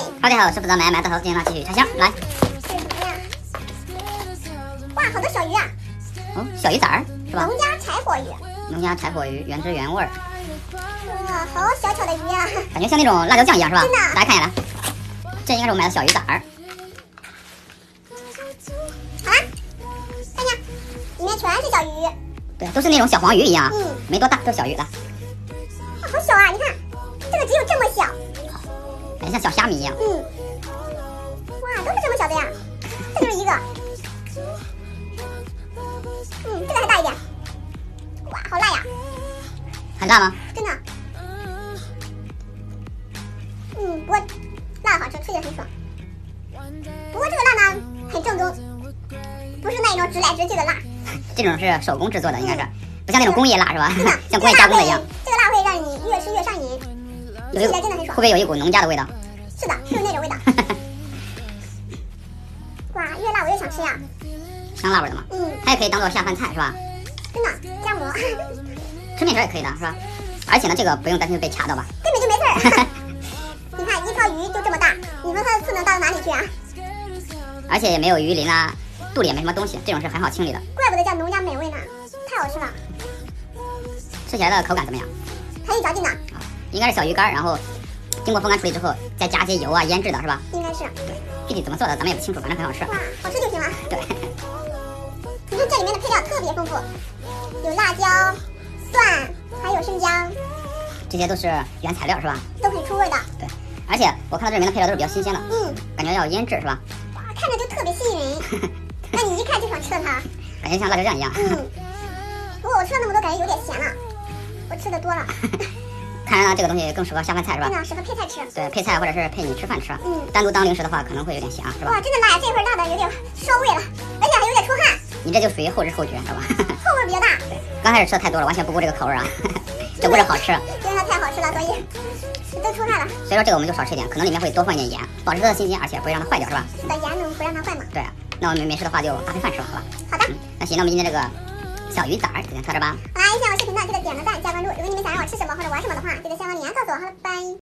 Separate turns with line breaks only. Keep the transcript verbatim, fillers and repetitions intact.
大家好，我是负责买买到头，今天呢继续拆箱，来。
这是什么呀？哇，好多小鱼啊！
哦，小鱼崽儿是吧？
农家柴火鱼。
农家柴火鱼，原汁原味儿。
哇，好小巧的鱼啊！
感觉像那种辣椒酱一样是吧？
真的。
来看一下来，这应该是我买的小鱼崽儿。
好啦，看看，里面全是小鱼。
对，都是那种小黄鱼一样，
嗯，
没多大，都是小鱼来。
哇，好小啊！你看，这个只有这么小。
感觉像小虾米一样。
嗯。哇，都是这么小的呀！这就是一个。嗯，这个还大一点。哇，好辣呀！
很辣吗？
真的。嗯，不过辣好吃，吃起来很爽。不过这个辣呢，很正宗，不是那种直来直去的辣。
这种是手工制作的，应该是，不像那种工业辣是吧？
真的，
像工业加工的一样。
这个辣会让你越吃越上瘾，吃起来真的很爽。
会不会有一股农家的味道？
是的，就是那种味道。哇，越辣我越想吃呀！
香辣味的嘛。
嗯。
它也可以当做下饭菜是吧？
真的，夹馍。
吃面条也可以的是吧？而且呢，这个不用担心被卡到吧？
根本就没事儿。你看一条鱼就这么大，你说它的刺能大到哪里去啊？
而且也没有鱼鳞啊，肚里也没什么东西，这种是很好清理的。
怪不得叫农家美味呢，太好吃了。
吃起来的口感怎么样？
很有嚼劲的。
啊，应该是小鱼干，然后经过风干处理之后，再加些油啊腌制的是吧？
应该是。
对，具体怎么做的咱们也不清楚，反正很好吃。
哇，好吃就行了。
对。
你看这里面的配料特别丰富，有辣椒、蒜，还有生姜，
这些都是原材料是吧？
都很出味的。
对，而且我看到这里面的配料都是比较新鲜的，
嗯，
感觉要腌制是吧？
哇，看着就特别吸引人，那你一看就想吃了它。
感觉像辣椒酱一样。
嗯，不过我吃了那么多，感觉有点咸了，我吃的多了。
看来呢，这个东西更适合下饭菜是吧？
真的适合配菜吃。
对，配菜或者是配你吃饭吃。
嗯，
单独当零食的话可能会有点咸，是吧？
哇，真的辣呀！这会儿辣的有点烧胃了，而且还有点出汗。
你这就属于后知后觉，知道吧？
后味比较大。
对，刚开始吃的太多了，完全不顾这个口味啊，只顾着好吃。
因为它太好吃了，所以都出汗了。
所以说这个我们就少吃一点，可能里面会多放一点盐，保持它的新鲜，而且不会让它坏掉，是吧？
是的，盐能不让它坏嘛？
对，那我们没事的话就搭配饭吃吧，好吧？
好的。
嗯，那行，那我们今天这个小鱼崽儿就先到这吧。
好啦，喜欢我视频的记得点个赞加关注。如果你们想让我吃什么或者玩什么的话，记得先往里面告诉我。好了，拜。